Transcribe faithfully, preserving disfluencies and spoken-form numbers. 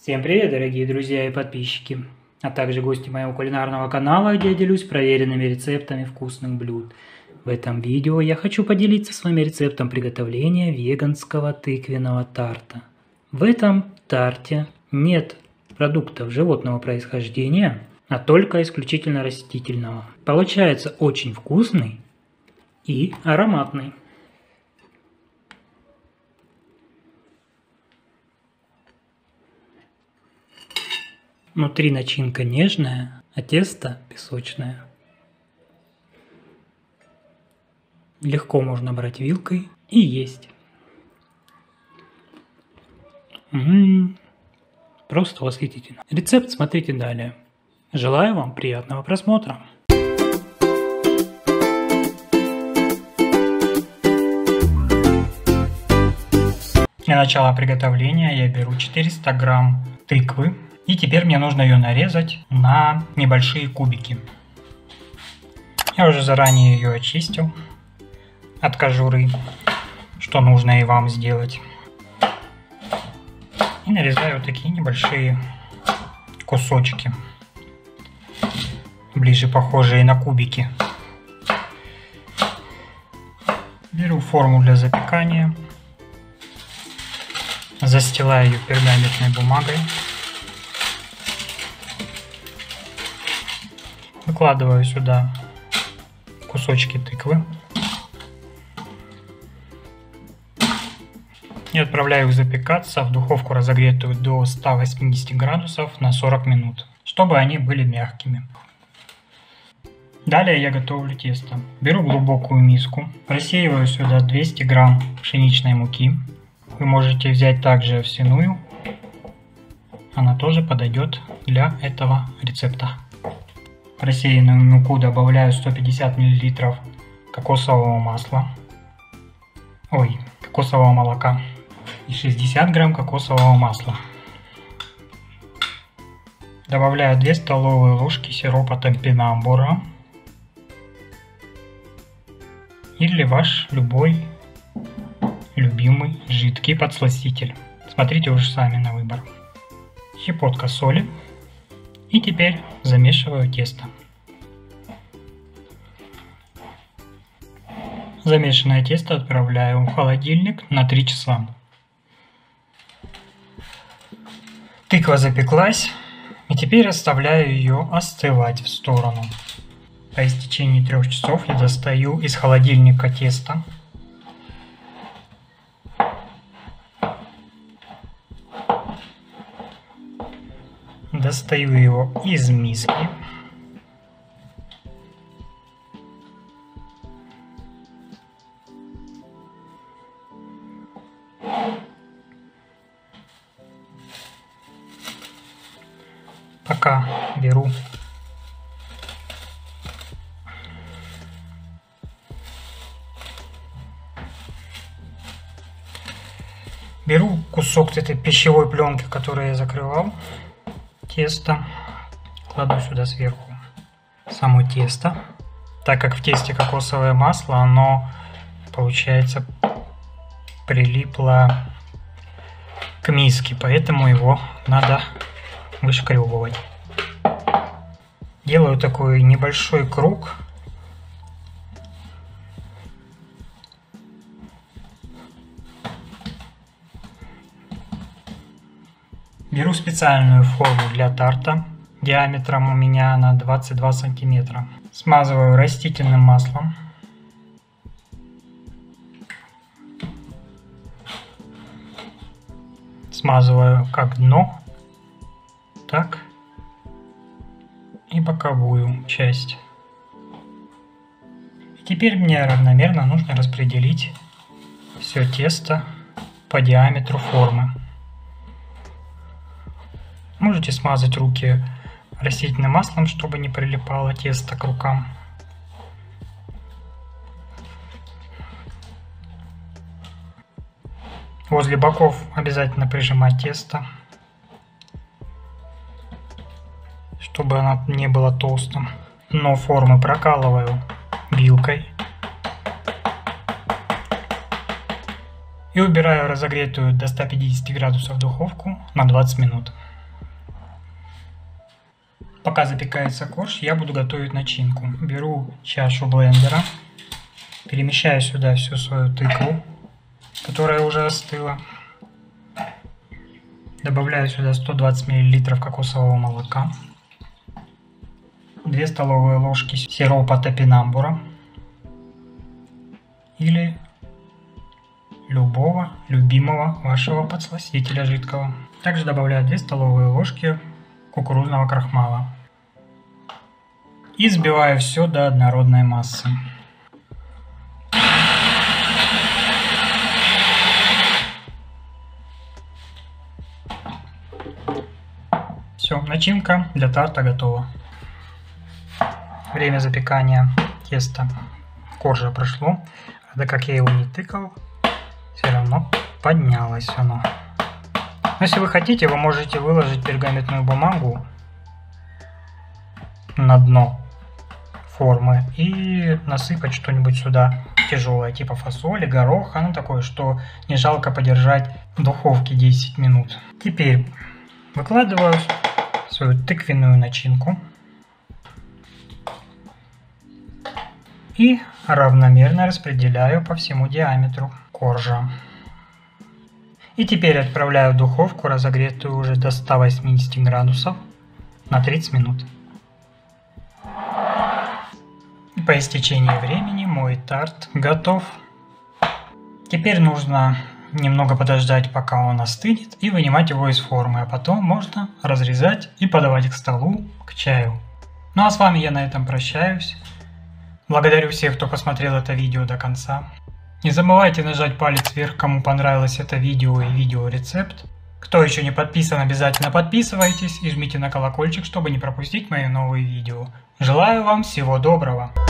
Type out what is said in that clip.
Всем привет, дорогие друзья и подписчики, а также гости моего кулинарного канала, где я делюсь проверенными рецептами вкусных блюд. В этом видео я хочу поделиться с вами рецептом приготовления веганского тыквенного тарта. В этом тарте нет продуктов животного происхождения, а только исключительно растительного. Получается очень вкусный и ароматный. Внутри начинка нежная, а тесто песочное. Легко можно брать вилкой и есть. М-м-м, просто восхитительно. Рецепт смотрите далее. Желаю вам приятного просмотра. Для начала приготовления я беру четыреста грамм тыквы. И теперь мне нужно ее нарезать на небольшие кубики. Я уже заранее ее очистил от кожуры, что нужно и вам сделать. И нарезаю вот такие небольшие кусочки, ближе похожие на кубики. Беру форму для запекания, застилаю ее пергаментной бумагой. Выкладываю сюда кусочки тыквы и отправляю их запекаться в духовку, разогретую до ста восьмидесяти градусов на сорок минут, чтобы они были мягкими. Далее я готовлю тесто. Беру глубокую миску, просеиваю сюда двести грамм пшеничной муки. Вы можете взять также овсяную, она тоже подойдет для этого рецепта. В просеянную муку добавляю сто пятьдесят миллилитров кокосового масла, ой, кокосового молока и шестьдесят грамм кокосового масла. Добавляю две столовые ложки сиропа топинамбура или ваш любой любимый жидкий подсластитель. Смотрите уже сами на выбор. Щепотка соли. И теперь замешиваю тесто. Замешанное тесто отправляю в холодильник на три часа. Тыква запеклась, и теперь оставляю ее остывать в сторону. По истечении трех часов я достаю из холодильника тесто. Достаю его из миски. Пока беру беру кусок этой пищевой пленки, которую я закрывал. Тесто кладу сюда сверху само тесто, так как в тесте кокосовое масло, оно получается прилипло к миске, поэтому его надо вышкребывать. Делаю такой небольшой круг. Беру специальную форму для тарта, диаметром у меня на двадцать два сантиметра. Смазываю растительным маслом. Смазываю как дно, так и боковую часть. И теперь мне равномерно нужно распределить все тесто по диаметру формы. Можете смазать руки растительным маслом, чтобы не прилипало тесто к рукам. Возле боков обязательно прижимать тесто, чтобы оно не было толстым. Дно формы прокалываю вилкой и убираю разогретую до ста пятидесяти градусов духовку на двадцать минут. Пока запекается корж, я буду готовить начинку. Беру чашу блендера, перемещаю сюда всю свою тыкву, которая уже остыла. Добавляю сюда сто двадцать миллилитров кокосового молока, две столовые ложки сиропа топинамбура или любого любимого вашего подсластителя жидкого. Также добавляю две столовые ложки кукурузного крахмала и взбиваю все до однородной массы. Все, начинка для тарта готова. Время запекания теста коржа прошло, а как я его не тыкал, все равно поднялось оно. Но если вы хотите, вы можете выложить пергаментную бумагу на дно формы и насыпать что-нибудь сюда тяжелое, типа фасоли, гороха, ну такое, что не жалко подержать в духовке десять минут. Теперь выкладываю свою тыквенную начинку и равномерно распределяю по всему диаметру коржа. И теперь отправляю в духовку, разогретую уже до ста восьмидесяти градусов, на тридцать минут. По истечении времени мой тарт готов. Теперь нужно немного подождать, пока он остынет, и вынимать его из формы, а потом можно разрезать и подавать к столу, к чаю. Ну а с вами я на этом прощаюсь. Благодарю всех, кто посмотрел это видео до конца. Не забывайте нажать палец вверх, кому понравилось это видео и видеорецепт. Кто еще не подписан, обязательно подписывайтесь и жмите на колокольчик, чтобы не пропустить мои новые видео. Желаю вам всего доброго!